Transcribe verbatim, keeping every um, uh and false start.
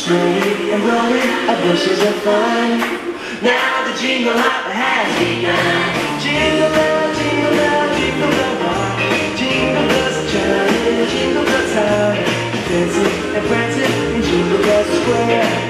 Swinging and blowing our bushes of fun. Now the jingle hop has begun. Jingle bell, jingle bell, jingle bell rock. Jingle bells are chiming, jingle bells high. Dancing and prancing in Jingle Bell Square.